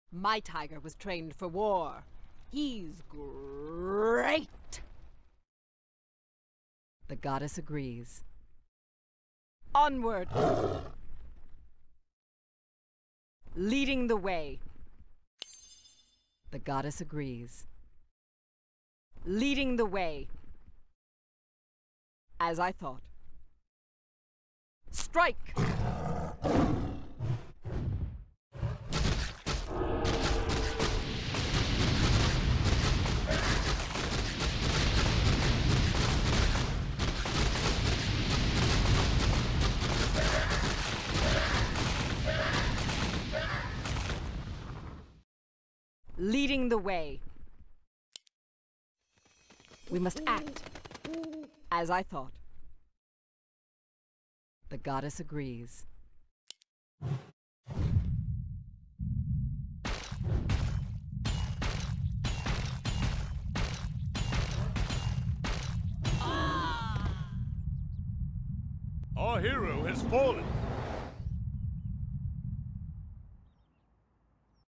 My tiger was trained for war. He's great! The goddess agrees. Onward! Leading the way. The goddess agrees. Leading the way. As I thought. Strike! Leading the way. We must act. As I thought. The goddess agrees. Our hero has fallen.